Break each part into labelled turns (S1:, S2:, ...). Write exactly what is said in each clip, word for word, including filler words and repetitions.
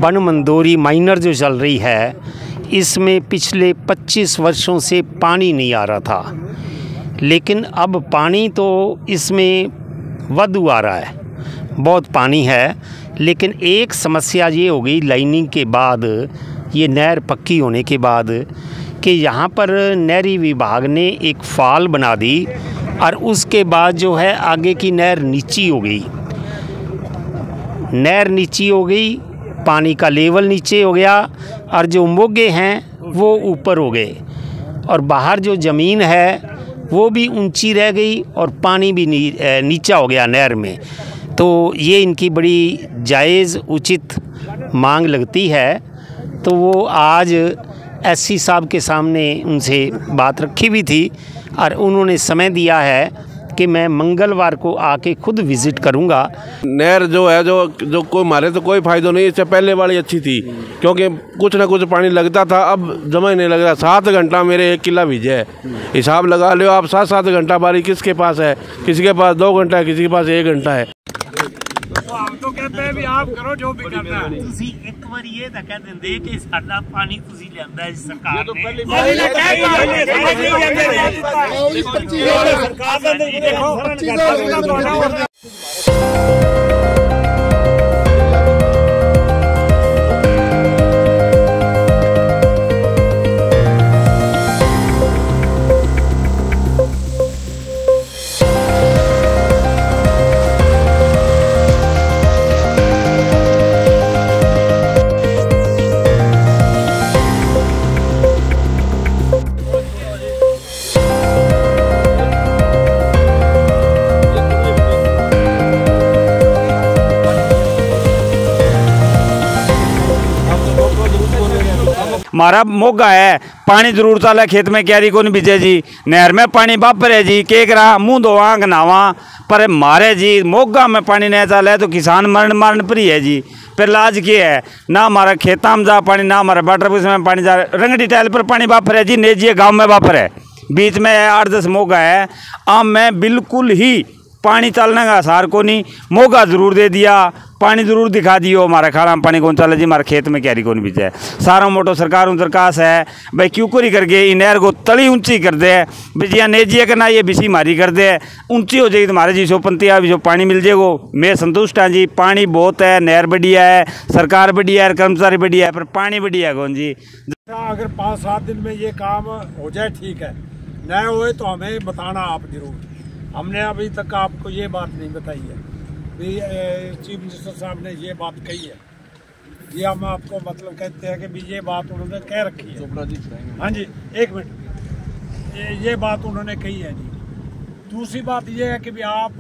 S1: बन मंदोरी माइनर जो चल रही है, इसमें पिछले पच्चीस वर्षों से पानी नहीं आ रहा था, लेकिन अब पानी तो इसमें वाधू आ रहा है, बहुत पानी है। लेकिन एक समस्या ये हो गई लाइनिंग के बाद, ये नहर पक्की होने के बाद, कि यहाँ पर नहरी विभाग ने एक फाल बना दी और उसके बाद जो है आगे की नहर नीची हो गई। नहर नीची हो गई, पानी का लेवल नीचे हो गया और जो मोगे हैं वो ऊपर हो गए, और बाहर जो ज़मीन है वो भी ऊंची रह गई और पानी भी नी, नीचा हो गया नहर में। तो ये इनकी बड़ी जायज़ उचित मांग लगती है। तो वो आज एससी साहब के सामने उनसे बात रखी हुई थी और उन्होंने समय दिया है कि मैं मंगलवार को आके खुद विज़िट करूंगा।
S2: नहर जो है जो जो कोई मारे तो कोई फ़ायदा नहीं, इससे पहले वाली अच्छी थी क्योंकि कुछ ना कुछ पानी लगता था, अब जमा ही नहीं लग रहा। सात घंटा मेरे एक किला भीजे है, हिसाब लगा लो आप, सात सात घंटा बारी किसके पास है, किसी के पास दो घंटा है, किसी के पास एक घंटा है।
S3: तो हम तो कहते हैं भी आप करो जो भी करना है। ਤੁਸੀਂ ਇੱਕ ਵਾਰੀ ਇਹ ਤਾਂ ਕਹਿ ਦਿੰਦੇ ਕਿ ਸਾਡਾ ਪਾਣੀ ਤੁਸੀਂ ਲਿਆਂਦਾ ਇਸ सरकार ने।
S4: हमारा मोगा है, पानी जरूरत वाला खेत में क्यारी को नहीं बिजे जी, नहर में पानी बापर है जी, के करा मुँह धोवा गनावा पर मारे जी, मोगा में पानी नहीं चला है तो किसान मरण मरण पर ही है जी। फिर लाज क्या है, ना हमारा खेता में जा पानी, ना हमारा वाटर पुलिस में पानी जा, रंगड़ी टाइल पर पानी बापर है जी, नेजिए गाँव में बापर है, बीच में आठ दस मोगा है। आम में बिल्कुल ही पानी चलने का आसार को नहीं, मोगा ज़रूर दे दिया, पानी ज़रूर दिखा दियो, हमारा खाना में पानी कौन चला जी, हमारे खेत में क्यारी कौन बीजा है। सारा मोटो सरकार उनकास है भाई क्यों कोरी करके इन नहर को तली ऊंची कर दे, बिजिया नेजिया करना ये बिसी मारी कर दे, ऊंची हो जाएगी तुम्हारे जी सौ पंतिया भी जो पानी मिल जाएगो। मैं संतुष्ट हाँ जी, पानी बहुत है, नहर बढ़िया है, सरकार बढ़िया है, कर्मचारी बढ़िया है, पर पानी बढ़िया है कौन जी।
S3: अगर पाँच सात दिन में ये काम हो जाए ठीक है, न होए तो हमें बताना आप जरूर। हमने अभी तक आपको ये बात नहीं बताई है भी चीफ मिनिस्टर साहब ने ये बात कही है, ये हम आपको मतलब कहते हैं कि भी ये बात उन्होंने कह रखी है। हाँ जी एक मिनट, ये, ये बात उन्होंने कही है जी। दूसरी बात ये है कि भी आप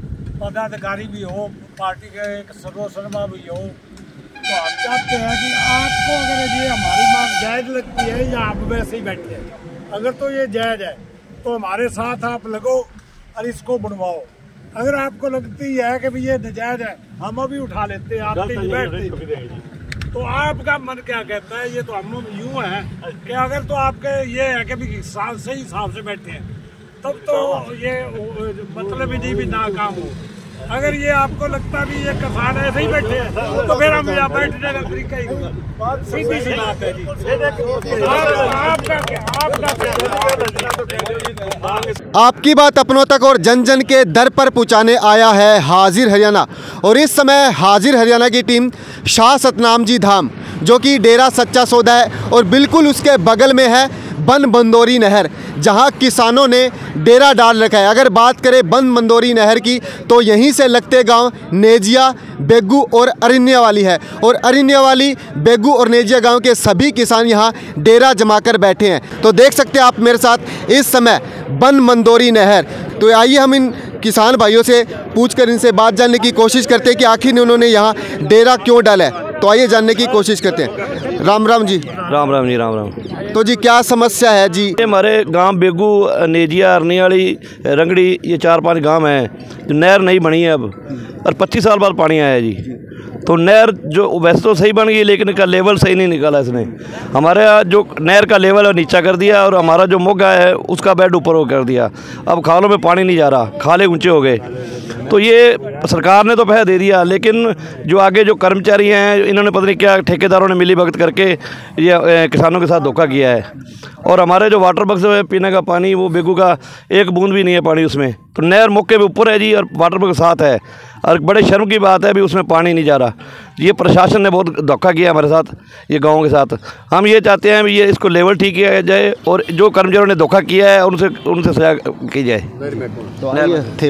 S3: पदाधिकारी भी हो, पार्टी के एक सदस्य भी हो, तो हम चाहते हैं कि आपको अगर ये हमारी मांग जायज़ लगती है या आप वैसे ही बैठे हैं, अगर तो ये जायज़ है तो हमारे साथ आप लगो और इसको बनवाओ। अगर आपको लगती है कि भी ये नाजायज है, हम अभी उठा लेते हैं, आते ही बैठते, तो आपका मन क्या कहता है? ये तो हम यूं है कि अगर तो आपके ये है कि भी सही हिसाब से बैठे हैं तब तो ये मतलब ही नहीं भी नाकाम हो। अगर ये आपको लगता भी ये किसान ऐसे ही बैठे हैं तो फिर हम यहाँ बैठने का तरीका ही होगा। सीधी सी बात है जी। आपका क्या आपका
S5: आपकी बात अपनों तक और जन जन के दर पर पहुंचाने आया है हाजिर हरियाणा। और इस समय हाजिर हरियाणा की टीम शाह सतनाम जी धाम जो कि डेरा सच्चा सौदा है और बिल्कुल उसके बगल में है बन मंदोरी नहर, जहां किसानों ने डेरा डाल रखा है। अगर बात करें बन मंदोरी नहर की तो यहीं से लगते गांव नेजिया, बेगू और अरिन्या वाली है, और अरिन्या वाली, बेगू और नेजिया गांव के सभी किसान यहां डेरा जमाकर बैठे हैं। तो देख सकते हैं आप मेरे साथ इस समय बन मंदोरी नहर। तो आइए हम इन किसान भाइयों से पूछकर इनसे बात जानने की कोशिश करते हैं कि आखिर उन्होंने यहाँ डेरा क्यों डाला है। तो आइए जानने की कोशिश करते हैं। राम राम जी।
S2: राम राम जी। राम राम।
S5: तो जी क्या समस्या है जी?
S2: हमारे गांव बेगू, नेजिया, अरनी वाली, रंगड़ी, ये चार पांच गांव हैं जो नहर नहीं बनी है अब, और पच्चीस साल बाद पानी आया जी।
S6: तो नहर जो वैसे तो सही बन गई, लेकिन इसका लेवल सही नहीं निकाला इसने। हमारे यहाँ जो नहर का लेवल है नीचा कर दिया, और हमारा जो मोगा है उसका बेड ऊपर हो कर दिया। अब खालों में पानी नहीं जा रहा, खाले ऊंचे हो गए। तो ये सरकार ने तो पैसा दे दिया, लेकिन जो आगे जो कर्मचारी हैं इन्होंने पता नहीं क्या ठेकेदारों ने मिली भगत करके ये किसानों के साथ धोखा किया है। और हमारे जो वाटर बक्स है पीने का पानी, वो बेगू का एक बूंद भी नहीं है पानी उसमें। तो नहर मौके पे ऊपर है जी, और वाटर बक्स साथ है, और बड़े शर्म की बात है अभी उसमें पानी नहीं जा रहा। ये प्रशासन ने बहुत धोखा किया हमारे साथ, ये गाँव के साथ। हम ये चाहते हैं ये इसको लेवल ठीक किया जाए, और जो कर्मचारियों ने धोखा किया है उनसे उनसे सजा की जाए।
S5: थे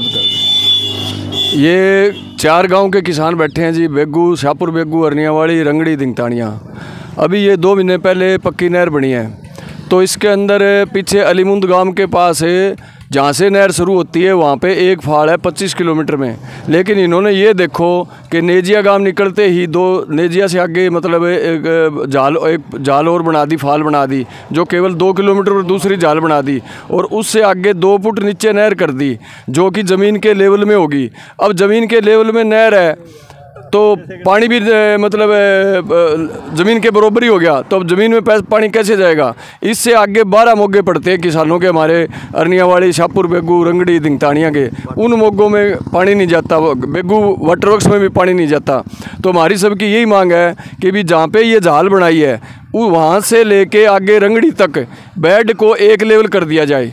S7: ये चार गांव के किसान बैठे हैं जी, बेगू, शाहपुर बेगू, अरनियावाड़ी, रंगड़ी, दिंगतानिया। अभी ये दो महीने पहले पक्की नहर बनी है, तो इसके अंदर पीछे अलीमुंद गांव के पास जहाँ से नहर शुरू होती है वहाँ पे एक फाड़ है पच्चीस किलोमीटर में। लेकिन इन्होंने ये देखो कि नेजिया गांव निकलते ही दो नेजिया से आगे मतलब एक जाल एक जाल और बना दी, फाल बना दी जो केवल दो किलोमीटर पर दूसरी जाल बना दी, और उससे आगे दो फुट नीचे नहर कर दी जो कि ज़मीन के लेवल में होगी। अब ज़मीन के लेवल में नहर है तो पानी भी मतलब ज़मीन के बराबर ही हो गया, तो अब ज़मीन में पानी कैसे जाएगा। इससे आगे बारह मोगे पड़ते हैं किसानों के, हमारे अरनियावाड़ी, शाहपुर बेगू, रंगड़ी, दिंगतानिया के। उन मोगों में पानी नहीं जाता, बेगू वाटर वर्क्स में भी पानी नहीं जाता। तो हमारी सबकी यही मांग है कि भी जहाँ पे ये जाल बनाई है वहाँ से लेके आगे रंगड़ी तक बेड को एक लेवल कर दिया जाए।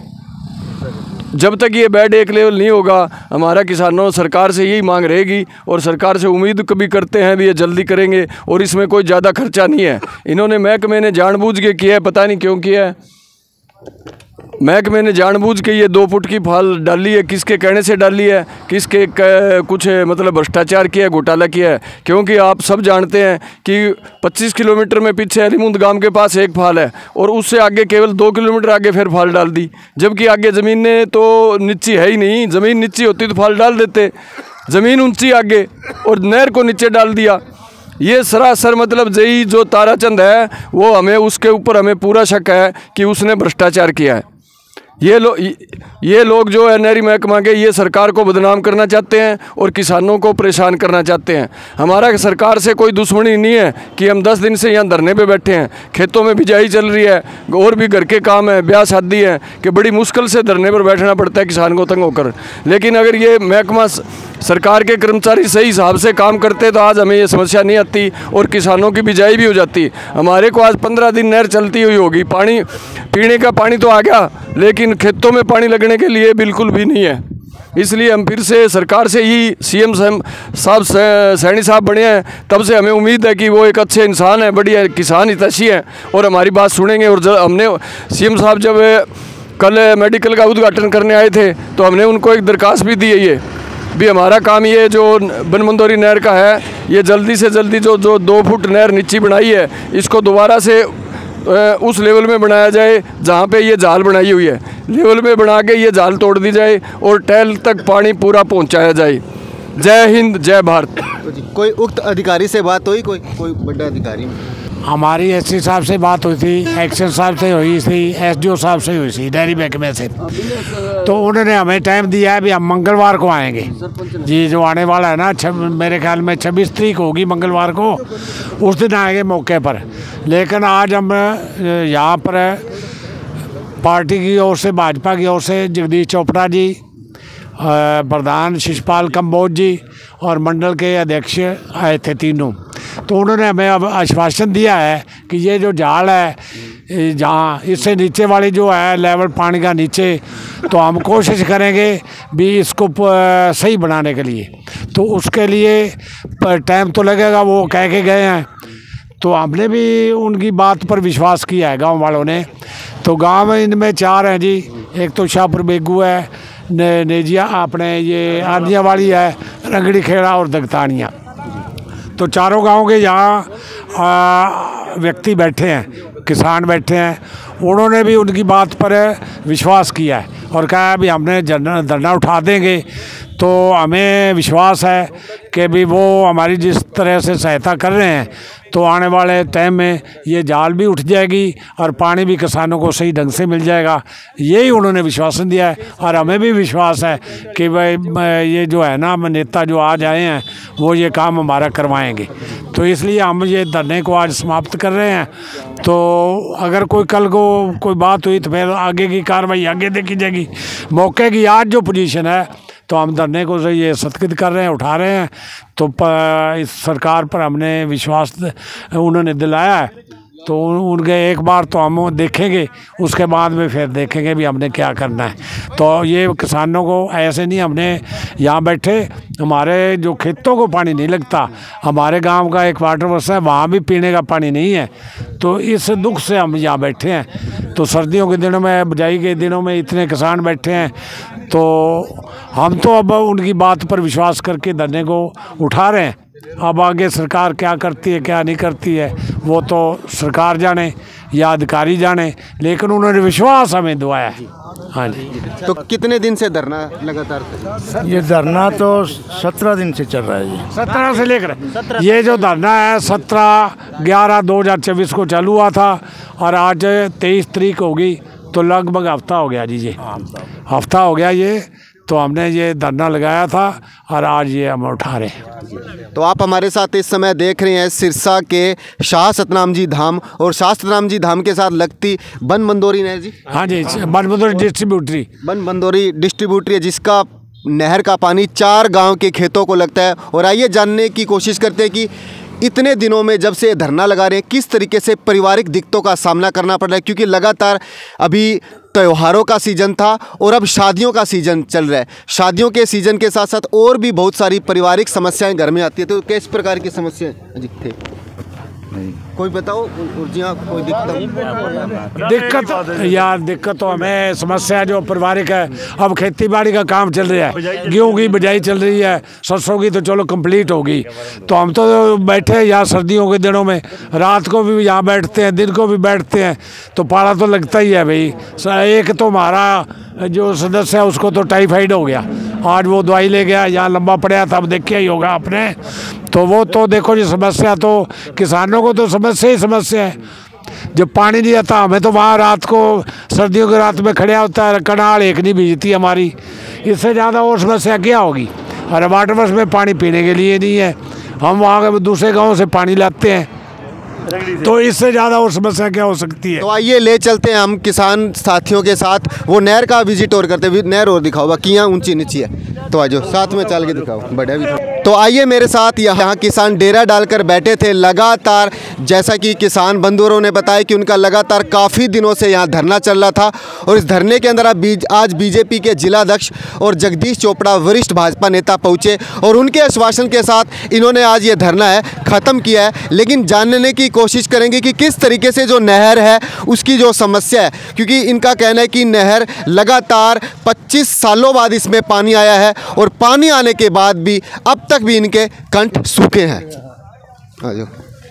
S7: जब तक ये बेड एक लेवल नहीं होगा, हमारा किसानों सरकार से यही मांग रहेगी, और सरकार से उम्मीद कभी करते हैं भी ये जल्दी करेंगे। और इसमें कोई ज़्यादा खर्चा नहीं है, इन्होंने महकमे ने जानबूझ के किया है, पता नहीं क्यों किया है। महकमे ने जानबूझ के ये दो फुट की फाल डाली है, किसके कहने से डाली है, किसके कुछ मतलब भ्रष्टाचार किया है, घोटाला किया है। क्योंकि आप सब जानते हैं कि पच्चीस किलोमीटर में पीछे अलीमुंद गांव के पास एक फाल है, और उससे आगे केवल दो किलोमीटर आगे फिर फाल डाल दी, जबकि आगे ज़मीन ने तो नीची है ही नहीं। ज़मीन नीची होती तो फाल डाल देते, ज़मीन ऊंची आगे और नहर को नीचे डाल दिया। ये सरासर मतलब जही जो ताराचंद है वो हमें उसके ऊपर हमें पूरा शक है कि उसने भ्रष्टाचार किया है। ये लोग ये लोग जो है नहरी महकमा के, ये सरकार को बदनाम करना चाहते हैं और किसानों को परेशान करना चाहते हैं। हमारा सरकार से कोई दुश्मनी नहीं है कि हम दस दिन से यहाँ धरने पे बैठे हैं, खेतों में बिजाई चल रही है, और भी घर के काम है, ब्याह शादी है, कि बड़ी मुश्किल से धरने पर बैठना पड़ता है किसान को तंग होकर। लेकिन अगर ये महकमा सरकार के कर्मचारी सही हिसाब से काम करते तो आज हमें ये समस्या नहीं आती और किसानों की बिजाई भी हो जाती। हमारे को आज पंद्रह दिन नहर चलती हुई होगी, पानी पीने का पानी तो आ गया, लेकिन खेतों में पानी लगने के लिए बिल्कुल भी नहीं है। इसलिए हम फिर से सरकार से ही, सीएम साहब सैनी साहब बने हैं तब से हमें उम्मीद है कि वो एक अच्छे इंसान है, बढ़िया किसान हितैषी हैं और हमारी बात सुनेंगे। और जब हमने सीएम साहब जब कल मेडिकल का उद्घाटन करने आए थे तो हमने उनको एक दरख्वास्त भी दी है, ये भी हमारा काम ये जो बनमंदोरी नहर का है, ये जल्दी से जल्दी जो जो दो फुट नहर नीची बनाई है इसको दोबारा से उस लेवल में बनाया जाए जहाँ पे ये जाल बनाई हुई है, लेवल में बना के ये जाल तोड़ दी जाए और टैल तक पानी पूरा पहुँचाया जाए। जय हिंद, जय भारत।
S5: कोई उक्त अधिकारी से बात हुई, कोई कोई बड़ा अधिकारी?
S3: हमारी एससी साहब से बात हुई थी, एक्शन साहब से हुई थी, एसडीओ साहब से हुई थी, डेयरी महकमे से। तो उन्होंने हमें टाइम दिया है भी हम मंगलवार को आएंगे जी, जो आने वाला है ना, छब मेरे ख्याल में छब्बीस तारीख होगी मंगलवार को, उस दिन आएंगे मौके पर। लेकिन आज हम यहाँ पर पार्टी की ओर से, भाजपा की ओर से जगदीश चोपड़ा जी, प्रधान शिशपाल कंबोज जी और मंडल के अध्यक्ष आए थे तीनों। तो उन्होंने हमें अब आश्वासन दिया है कि ये जो जाल है जहाँ इससे नीचे वाली जो है लेवल पानी का नीचे, तो हम कोशिश करेंगे भी इसको सही बनाने के लिए। तो उसके लिए टाइम तो लगेगा, वो कह के गए हैं, तो हमने भी उनकी बात पर विश्वास किया है गांव वालों ने। तो गांव इनमें चार हैं जी, एक तो शाहपुर बेगू है, ने, नेजिया अपने ये अरनियावाड़ी है, रंगड़ी खेड़ा और दगतानिया। तो चारों गांव के यहाँ व्यक्ति बैठे हैं, किसान बैठे हैं, उन्होंने भी उनकी बात पर विश्वास किया है और कहा है भी हमने धरना उठा देंगे। तो हमें विश्वास है कि भी वो हमारी जिस तरह से सहायता कर रहे हैं तो आने वाले टाइम में ये जाल भी उठ जाएगी और पानी भी किसानों को सही ढंग से मिल जाएगा। यही उन्होंने विश्वासन दिया है और हमें भी विश्वास है कि भाई ये जो है ना नेता जो आज आए हैं वो ये काम हमारा करवाएंगे। तो इसलिए हम ये धरने को आज समाप्त कर रहे हैं। तो अगर कोई कल को कोई बात हुई तो फिर आगे की कार्रवाई आगे देखी जाएगी। मौके की आज जो पोजीशन है तो हम धरने को ये सत्कृत कर रहे हैं, उठा रहे हैं। तो इस सरकार पर हमने विश्वास उन्होंने दिलाया है, तो उनके एक बार तो हम देखेंगे, उसके बाद में फिर देखेंगे भी हमने क्या करना है। तो ये किसानों को ऐसे नहीं, हमने यहाँ बैठे, हमारे जो खेतों को पानी नहीं लगता, हमारे गांव का एक वाटर वर्क्स है वहाँ भी पीने का पानी नहीं है। तो इस दुख से हम यहाँ बैठे हैं। तो सर्दियों के दिनों में, बुझाई के दिनों में इतने किसान बैठे हैं, तो हम तो अब उनकी बात पर विश्वास करके धरने को उठा रहे हैं। अब आगे सरकार क्या करती है क्या नहीं करती है वो तो सरकार जाने या अधिकारी जाने, लेकिन उन्होंने विश्वास हमें दुआया है। हाँ जी।
S5: तो कितने दिन से धरना लगातार?
S8: ये धरना तो सत्रह दिन से चल रहा है जी।
S3: सत्रह से लेकर ये जो धरना है सत्रह ग्यारह दो हज़ार चौबीस को चालू हुआ था और आज तेईस तारीख होगी, तो लगभग हफ्ता हो गया जी। ये हफ्ता हो गया ये, तो हमने ये धरना लगाया था और आज ये हम उठा रहे हैं।
S5: तो आप हमारे साथ इस समय देख रहे हैं सिरसा के शाह सतनाम जी धाम, और शाह सतनाम जी धाम के साथ लगती बन बंदोरी नहर जी।
S3: हाँ जी, बन बंदोरी डिस्ट्रीब्यूटरी
S5: बन बंदोरी डिस्ट्रीब्यूटरी है, जिसका नहर का पानी चार गांव के खेतों को लगता है। और आइए जानने की कोशिश करते हैं कि इतने दिनों में जब से धरना लगा रहे हैं किस तरीके से पारिवारिक दिक्कतों का सामना करना पड़ रहा है, क्योंकि लगातार अभी त्योहारों का सीज़न था और अब शादियों का सीज़न चल रहा है। शादियों के सीज़न के साथ साथ और भी बहुत सारी पारिवारिक समस्याएं घर में आती है। तो किस प्रकार की समस्याएं जी थे? कोई बताओ उर्जियाँ, कोई दिक्कत?
S3: दिक्कत यार दिक्कत तो हमें समस्या जो पारिवारिक है, अब खेती बाड़ी का काम चल रहा है, गेहूँ की बिजाई चल रही है, सरसों की तो चलो कंप्लीट होगी। तो हम तो बैठे यहाँ सर्दियों के दिनों में, रात को भी यहाँ बैठते हैं, दिन को भी बैठते हैं, तो पाला तो लगता ही है भाई। एक तो हमारा जो सदस्य है उसको तो टाइफाइड हो गया, आज वो दवाई ले गया, यहाँ लंबा पड़ा था, अब देखिए ही होगा आपने। तो वो तो देखो जी समस्या तो किसानों को तो समस्या ही समस्या है। जब पानी नहीं आता, हमें तो वहाँ रात को सर्दियों की रात में खड़ा होता है, कनाल एक नहीं भीजती हमारी, इससे ज़्यादा और समस्या क्या होगी। और वाटर वर्क्स में पानी पीने के लिए नहीं है, हम वहाँ दूसरे गाँव से पानी लाते हैं, तो इससे ज़्यादा और समस्या क्या हो सकती है।
S5: तो आइए ले चलते हैं हम किसान साथियों के साथ, वो नहर का विजिट और करते हैं। नहर और दिखाओ, बाकी यहाँ ऊंची नीची है, तो आज साथ में चल के दिखाओ, बढ़िया भी। तो आइए मेरे साथ, यहाँ किसान डेरा डालकर बैठे थे लगातार। जैसा कि किसान बंधुओं ने बताया कि उनका लगातार काफ़ी दिनों से यहाँ धरना चल रहा था, और इस धरने के अंदर आज बीजेपी के जिलाध्यक्ष और जगदीश चोपड़ा वरिष्ठ भाजपा नेता पहुँचे, और उनके आश्वासन के साथ इन्होंने आज ये धरना है ख़त्म किया है। लेकिन जानने की कोशिश करेंगे कि किस तरीके से जो नहर है उसकी जो समस्या है, क्योंकि इनका कहना है कि नहर लगातार पच्चीस सालों बाद इसमें पानी आया है, और पानी आने के बाद भी अब तक भी इनके कंठ सूखे हैं।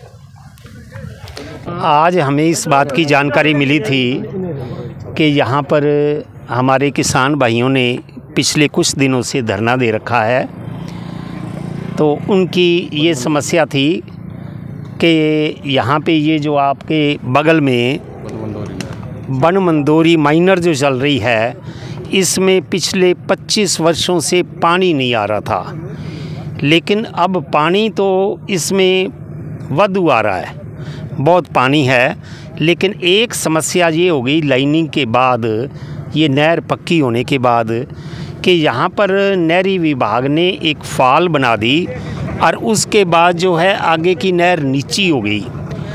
S1: आज हमें इस बात की जानकारी मिली थी कि यहाँ पर हमारे किसान भाइयों ने पिछले कुछ दिनों से धरना दे रखा है। तो उनकी ये समस्या थी कि यहाँ पे ये जो आपके बगल में बन मंदोरी माइनर जो चल रही है, इसमें पिछले पच्चीस वर्षों से पानी नहीं आ रहा था, लेकिन अब पानी तो इसमें वाधू आ रहा है, बहुत पानी है। लेकिन एक समस्या ये हो गई लाइनिंग के बाद, ये नहर पक्की होने के बाद, कि यहाँ पर नहरी विभाग ने एक फाल बना दी, और उसके बाद जो है आगे की नहर नीची हो गई।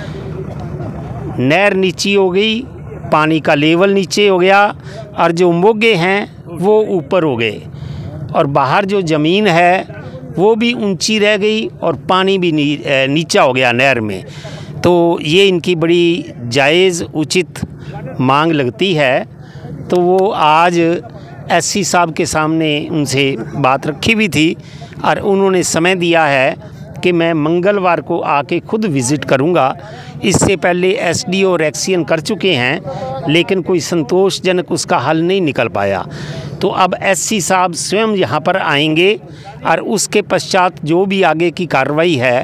S1: नहर नीची हो गई, पानी का लेवल नीचे हो गया, और जो मोगे हैं वो ऊपर हो गए, और बाहर जो ज़मीन है वो भी ऊंची रह गई, और पानी भी नी, नीचा हो गया नहर में। तो ये इनकी बड़ी जायज़ उचित मांग लगती है। तो वो आज एससी साहब के सामने उनसे बात रखी हुई थी, और उन्होंने समय दिया है कि मैं मंगलवार को आके खुद विज़िट करूंगा। इससे पहले एसडीओ और एक्सीएन कर चुके हैं, लेकिन कोई संतोषजनक उसका हल नहीं निकल पाया। तो अब एससी साहब स्वयं यहाँ पर आएंगे, और उसके पश्चात जो भी आगे की कार्रवाई है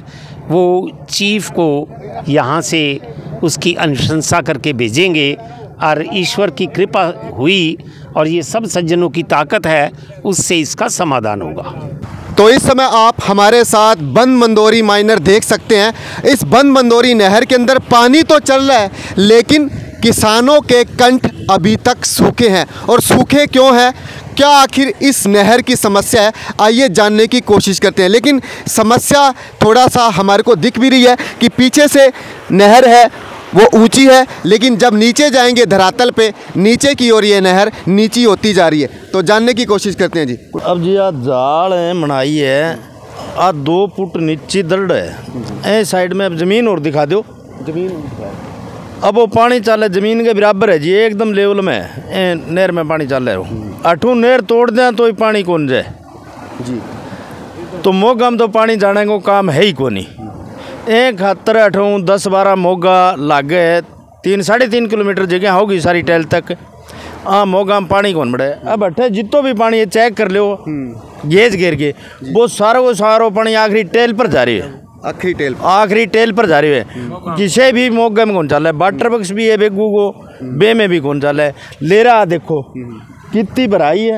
S1: वो चीफ को यहाँ से उसकी अनुशंसा करके भेजेंगे और ईश्वर की कृपा हुई और ये सब सज्जनों की ताकत है, उससे इसका समाधान होगा।
S5: तो इस समय आप हमारे साथ बंद मंदोरी माइनर देख सकते हैं। इस बंद मंदोरी नहर के अंदर पानी तो चल रहा है, लेकिन किसानों के कंठ अभी तक सूखे हैं। और सूखे क्यों हैं, क्या आखिर इस नहर की समस्या है, आइए जानने की कोशिश करते हैं। लेकिन समस्या थोड़ा सा हमारे को दिख भी रही है कि पीछे से नहर है वो ऊंची है, लेकिन जब नीचे जाएंगे धरातल पे, नीचे की ओर ये नहर नीची होती जा रही है। तो जानने की कोशिश करते हैं जी।
S6: अब जी आ जाल है मनाई है, आ दो फुट नीचे दर्द है, ए साइड में अब ज़मीन और दिखा दो।
S5: जमीन
S6: अब वो पानी चल रहा है ज़मीन के बराबर है जी, एकदम लेवल में ए नहर में पानी चल रहा है। अठू नहर तोड़ दें तो ही पानी कौन जाए
S5: जी,
S6: तो मोगा में तो पानी जाने को काम है ही कोनी। एक खातर अठू दस बारह मोगा लागे है, तीन साढ़े तीन किलोमीटर जगह होगी सारी टैल तक। हाँ मोगा में पानी कौन बढ़े। अब अठे जितो भी पानी है चेक कर लो गेज घेर के, वो सारा वो सारा पानी आखिरी टैल पर जा रही है,
S5: आखिरी टेल
S6: आखिरी टेल पर जा रही है। किसी भी मोगे में कौन चल रहा है, वाटर बक्स भी है बेगू को, बे में भी कौन चल रहा है। लेरा देखो कितनी भराई है,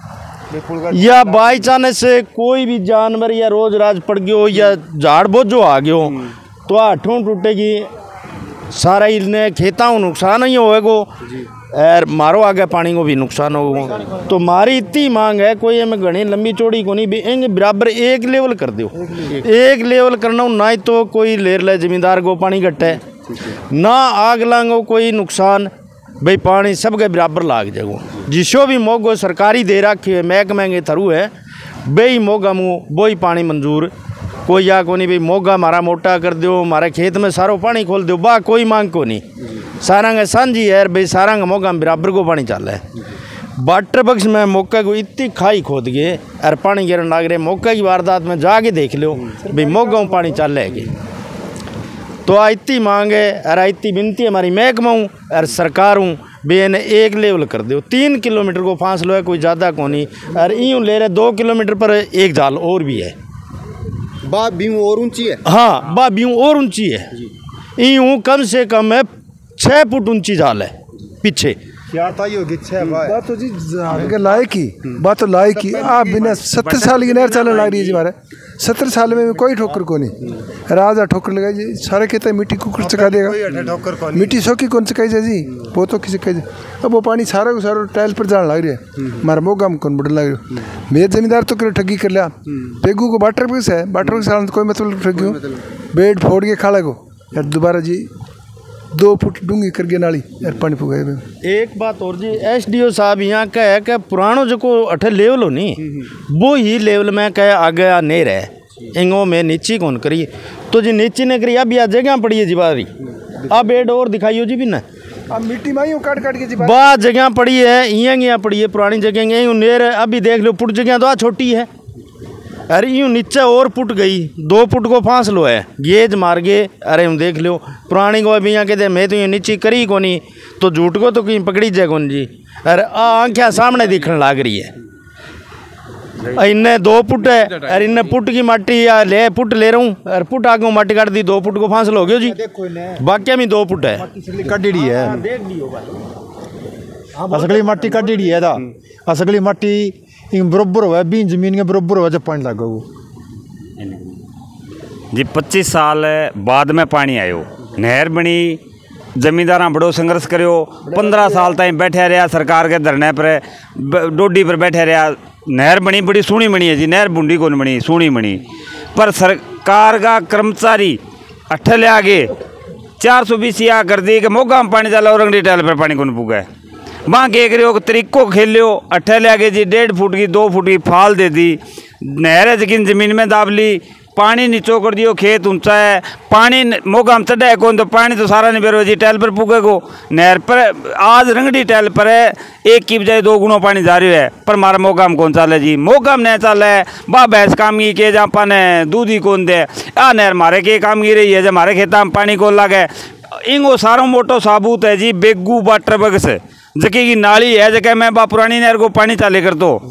S6: या बाई चांस से कोई भी जानवर या रोज राज पड़ गयो या झाड़ बोझो आ गयो तो आठों टूटेगी, सारा इन्हें खेता को नुकसान ही होएगो और मारो आगे पानी को भी नुकसान होगा। तो मारी इतनी मांग है, कोई हमें घनी लंबी चौड़ी को नहीं भी बराबर एक लेवल कर दो। एक लेवल करना ना ही तो कोई लेर ले जमींदार को पानी घटे ना आग लांगो कोई नुकसान, भाई पानी सब के बराबर लाग जाएगो। जिसो भी मोगो सरकारी दे रखी है महकमे के थरू है, बेई मोगा मुँह वो ही पानी मंजूर, कोई या को नहीं भाई मोगा हमारा मोटा कर दो, हमारे खेत में सारो पानी खोल दो, बा कोई मांग को नहीं। सारंग सांझी है भाई, सारंग मोगा में बराबर को पानी चल रहा है। वाटर बक्स में मौका को इतनी खाई खोद गए और पानी गिरन लग रहे, मौका की वारदात में जाके देख लो भाई मोगा में पानी चल रहा है। तो आ इतनी मांग है और इतनी विनती हमारी महकमा हूँ और सरकार हूँ भी इन्हें एक लेवल कर दो। तीन किलोमीटर को फासलो है, कोई ज़्यादा को नहीं, और यूँ ले रहे दो किलोमीटर पर एक जाल और भी है,
S5: बा बीऊ और ऊंची है।
S6: हाँ बा बीऊ और ऊंची है, यूँ कम से कम है छः फुट ऊंची जाल है पीछे।
S5: क्या था ये छः
S9: बात तो जी लायक की बात तो लायक की। आप बिना सत्तर साल की नहर चलने लग रही है जी, हमारे सत्तर साल में कोई ठोकर को नहीं, राजा ठोकर लगाई जी, सारे कहते हैं मिट्टी कुकर चका देगा, मिट्टी सोखी कौन चकाई जाए जी, वो तो किसी कही। अब वो पानी सारा को सारा टाइल पर जाने लग रही है, हमारा मोगा में कौन बढ़ने लग रही है। मेरे जमींदार तो कर ठगी कर लिया, पेगू को वाटर बक्स है, वाटर बक्स साल कोई मतलब ठगी हूँ, बेड फोड़ के खा लगो यार, दोबारा जी दो फुट डूंगी करके नाली यार पानी पुगाए।
S6: एक बात और जी, एसडीओ साहब यहाँ का है कि पुरानो जो को अठे लेवल हो नहीं, वो ही लेवल में कहे आगे नहीं रहे, इंगों में नीची कौन करी, तो जी नीचे ने करी। अब यह जगह पड़ी है जी बारी, अब बेड और दिखाइयो जी भी ना,
S9: अब मिट्टी माइयों काट काट के जी
S6: बात जगह पड़ी है, यहाँ यहाँ पड़ी है पुरानी जगह, यहीं नेर है। अभी देख लो पुट जगह तो आ छोटी है, अरे यूँ नीचे और पुट गई, दो फुट को फासलो है, गेज मार गए। अरे हम देख लो पुरानी को अभी यहाँ कहते मैं तो ये नीचे करी को नहीं, तो झूठ को तो कहीं पकड़ी जाए कौन जी। अरे आँखें सामने दिखने लग रही है, इन्हें दो फुट है, अरे इन्हें पुट की माटी या ले पुट ले रहा हूँ, अरे पुट आगे माटी काट दी, दो फुट को फासलो हो गया जी, बाकी में दो फुट है
S9: कटी है, असगली माटी कटी है, असगली माटी बरोबर हुआ बीन जमीन के बरोबर हुआ जब पानी लगा वो
S4: जी। पच्चीस साल बाद में पानी आयो, नहर बनी, जमींदारा बड़ो संघर्ष करो, पंद्रह साल तक बैठे रहा सरकार के धरने पर, डोडी पर बैठे रहा, नहर बनी, बड़ी सोहनी बनी है जी, नहर बूंदी कौन बनी, सोहनी बनी, पर सरकार का कर्मचारी अट्ठे ले आगे चार सौ बीस या कर दी कि मोगा में पानी डाला और रंगड़ी टैल पर पानी कौन पुगा है। वहाँ के करो तरीको खेल लो, अट्ठे ले आगे जी डेढ़ फुट की दो फुट की फाल दे दी, नहर जकिन ज़मीन में दाब ली, पानी नीचो कर दियो, खेत ऊंचा है, पानी मोगा में चढ़ा है कौन, तो पानी तो सारा नहीं बेरो जी टैल पर पुगे को। नहर पर आज रंगड़ी टैल पर है, एक की बजाय दो गुणों पानी जा रही है, पर हमारा मोगा में कौन चाल है जी, मोगा में नहीं चाल है। बा भैंस काम की के जहाँ पाने दूध ही कौन दे, आ नहर मारे के काम की रही है, जब हमारे खेता में पानी को लगे, इंगो सारों मोटो साबूत है जी, बेगू वाटर बक्स जगह की नाली है, जगह मैं बा पुरानी नहर को पानी चाले कर दो,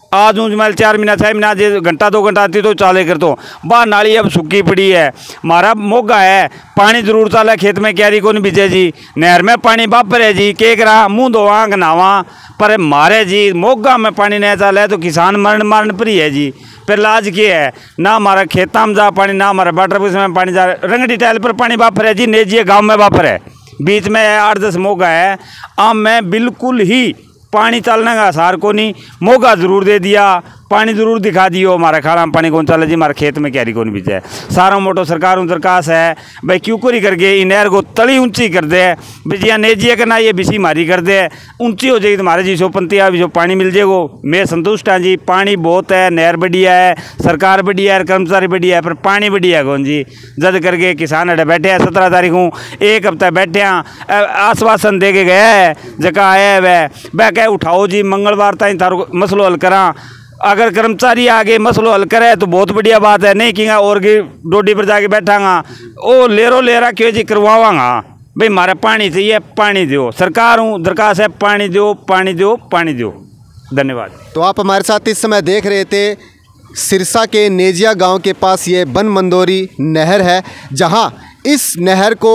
S4: आज ऊँच मैल चार महीना छः महीना जो घंटा दो घंटा आती तो चाले कर तो बाहर नाली अब सूखी पड़ी है। हमारा मोगा है, पानी जरूर चाले खेत में क्यारी को नहीं बिजे जी, नहर में पानी बापर है जी, के करा मुँह धोवा नहावा, पर मारे जी मोगा में पानी नहीं चाले तो किसान मरण मरण पर ही है जी। फिर लाज क्या है, ना हमारा खेता में जा पानी, ना हमारा वाटर बस में पानी जा, रंगड़ी टाइल पर पानी बापर है जी, नेजिए गाँव में बापर है, बीच में आठ दस मोगा है। आम में बिल्कुल ही पानी चलने का आसार को नहीं, मोगा जरूर दे दिया, पानी जरूर दिखा दियो, हमारा खाड़ा में पानी कौन चले जी, हमारे खेत में क्यारी कौन बीजे। सारा मोटो सरकार दरखास्त है भाई क्यों कोरी करके इन नहर को तली ऊंची कर दे, बिजिया नेजिया के ना ये बिसी मारी कर दे, ऊंची हो जाएगी तुम्हारे जी सौ पंतिया जो पानी मिल जाएगो। मैं संतुष्ट हाँ जी, पानी बहुत है, नहर बढ़िया है, सरकार बढ़िया है, कर्मचारी बढ़िया है, पर पानी बढ़िया है कौन जी। जद करके किसान अड़े बैठे हैं, सत्रह तारीख को एक हफ्ता बैठे हैं, आश्वासन दे के गया है जगह आया वह वह कह उठाओ जी मंगलवार तक तारो मसलो हल करा। अगर कर्मचारी आगे मसलो हल करे तो बहुत बढ़िया बात है, नहीं किंगा और की डोडी पर जाके बैठांगा ओ लेरो लेरा क्यों जी करवावांगा भाई, हमारा पानी चाहिए, पानी दो, सरकार हूँ दरखास्त है पानी दो पानी दो पानी दो। धन्यवाद।
S5: तो आप हमारे साथ इस समय देख रहे थे सिरसा के नेजिया गांव के पास ये बन मंदोरी नहर है, जहां इस नहर को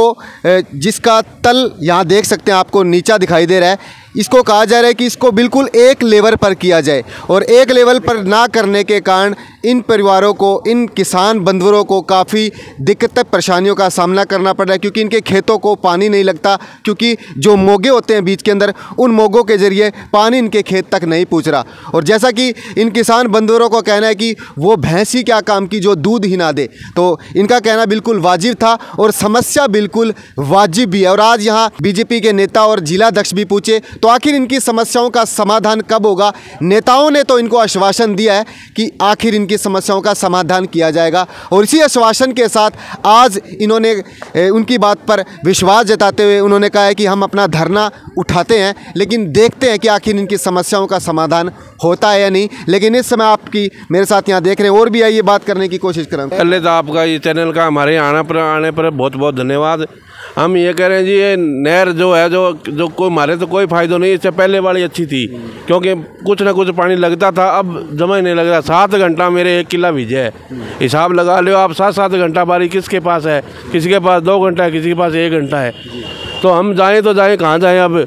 S5: जिसका तल यहाँ देख सकते हैं आपको नीचा दिखाई दे रहा है, इसको कहा जा रहा है कि इसको बिल्कुल एक लेवल पर किया जाए, और एक लेवल पर ना करने के कारण इन परिवारों को, इन किसान बंधुओं को काफ़ी दिक्कत परेशानियों का सामना करना पड़ रहा है, क्योंकि इनके खेतों को पानी नहीं लगता, क्योंकि जो मोगे होते हैं बीच के अंदर उन मोगों के ज़रिए पानी इनके खेत तक नहीं पहुँच रहा। और जैसा कि इन किसान बंधुओं को कहना है कि वो भैंस ही क्या काम की जो दूध ही ना दे, तो इनका कहना बिल्कुल वाजिब था और समस्या बिल्कुल वाजिब भी है। और आज यहाँ बीजेपी के नेता और जिला अध्यक्ष भी पूछे तो आखिर इनकी समस्याओं का समाधान कब होगा। नेताओं ने तो इनको आश्वासन दिया है कि आखिर इनकी समस्याओं का समाधान किया जाएगा, और इसी आश्वासन के साथ आज इन्होंने उनकी बात पर विश्वास जताते हुए उन्होंने कहा है कि हम अपना धरना उठाते हैं, लेकिन देखते हैं कि आखिर इनकी समस्याओं का समाधान होता है या नहीं। लेकिन इस समय आपकी मेरे साथ यहाँ देख रहे हैं और भी आइए बात करने की कोशिश करें।
S2: पहले तो आपका ये चैनल का हमारे यहाँ पर आने पर बहुत बहुत धन्यवाद। हम ये कह रहे हैं जी, ये नहर जो है जो जो कोई मारे तो कोई फ़ायदा नहीं, इससे पहले वाली अच्छी थी, क्योंकि कुछ ना कुछ पानी लगता था, अब जमा ही नहीं लग रहा। सात घंटा मेरे एक किला भीजे है, हिसाब लगा लो आप, सात सात घंटा बारी किसके पास है, किसी के पास दो घंटा है, किसी के पास एक घंटा है, तो हम जाएँ तो जाएँ कहाँ जाएँ। अब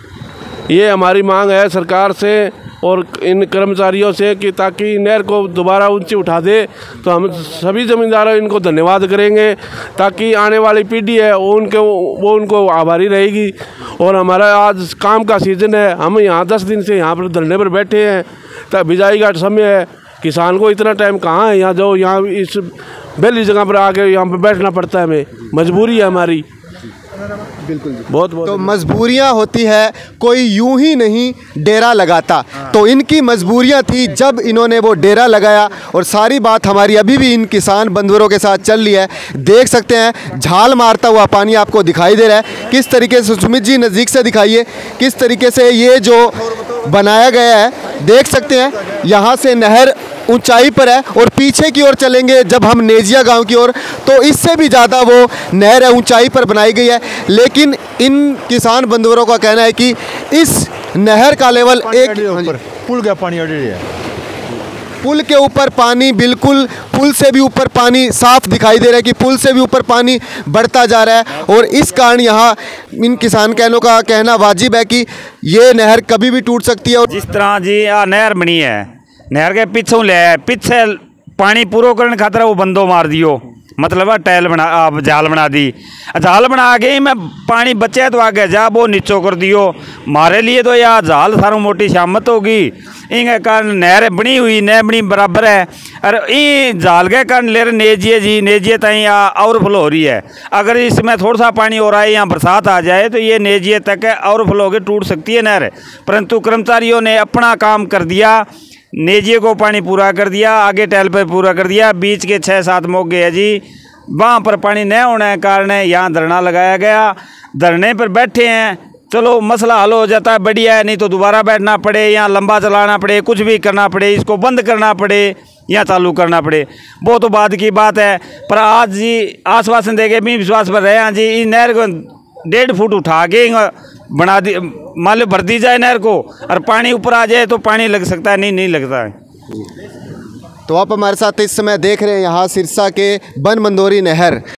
S2: ये हमारी मांग है सरकार से और इन कर्मचारियों से कि ताकि नहर को दोबारा ऊंची उठा दे, तो हम सभी ज़मींदारों इनको धन्यवाद करेंगे, ताकि आने वाली पीढ़ी है वो उनके वो उनको आभारी रहेगी। और हमारा आज काम का सीज़न है, हम यहाँ दस दिन से यहाँ पर धरने पर बैठे हैं, तब बिजाई का समय है, किसान को इतना टाइम कहाँ है यहाँ जो यहाँ इस बेली जगह पर आके यहाँ पर बैठना पड़ता है, हमें मजबूरी है हमारी।
S5: बिल्कुल
S2: बहुत बहुत
S5: तो मजबूरियां होती है, कोई यूं ही नहीं डेरा लगाता, तो इनकी मजबूरियां थी जब इन्होंने वो डेरा लगाया। और सारी बात हमारी अभी भी इन किसान बंधुओं के साथ चल रही है। देख सकते हैं झाल मारता हुआ पानी आपको दिखाई दे रहा है, किस तरीके से, सुमित जी नज़दीक से दिखाइए किस तरीके से ये जो बनाया गया है। देख सकते हैं यहाँ से नहर ऊंचाई पर है और पीछे की ओर चलेंगे जब हम नेजिया गांव की ओर, तो इससे भी ज़्यादा वो नहर है, ऊंचाई पर बनाई गई है। लेकिन इन किसान बंधुओं का कहना है कि इस नहर का लेवल एक
S8: पुल का पानी है,
S5: पुल के ऊपर पानी, बिल्कुल पुल से भी ऊपर पानी साफ दिखाई दे रहा है कि पुल से भी ऊपर पानी बढ़ता जा रहा है। और इस कारण यहाँ इन किसान कहनों का कहना वाजिब है कि ये नहर कभी भी टूट सकती है। और
S4: जिस तरह जी आ नहर बनी है, नहर के पीछों ले पीछे पानी पूरा करने खातर वो बंदो मार दियो, मतलब टैल बना आप जाल बना दी, जाल बना के मैं पानी बचे तो आगे जा वो नीचो कर दियो। हमारे लिए तो यह जाल सारों मोटी शामत होगी, इनके कारण नहर बनी हुई नहर बनी बराबर है, और ये जाल के कारण ले नेजिए जी नेजिए तई ओवरफ्लो हो रही है। अगर इसमें थोड़ा सा पानी हो रहा है, यहाँ बरसात आ जाए तो ये नेजिए तक ओवरफ्लो होकर टूट सकती है नहर। परंतु कर्मचारियों ने अपना काम कर दिया, नेजिए को पानी पूरा कर दिया, आगे टैल पर पूरा कर दिया, बीच के छः सात मोगे है जी, वहाँ पर पानी न होने के कारण यहाँ धरना लगाया गया। धरने पर बैठे हैं, चलो मसला हल हो जाता है बढ़िया है, नहीं तो दोबारा बैठना पड़े, यहाँ लंबा चलाना पड़े, कुछ भी करना पड़े, इसको बंद करना पड़े या चालू करना पड़े, वो तो बाद की बात है। पर आज जी आश्वासन देके भी विश्वास पर रहे हैं जी, इस नहर को डेढ़ फुट उठा के बना दी, मान लो भर दी जाए नहर को, और पानी ऊपर आ जाए तो पानी लग सकता है, नहीं नहीं लगता है।
S5: तो आप हमारे साथ इस समय देख रहे हैं यहाँ सिरसा के बन मंदोरी नहर।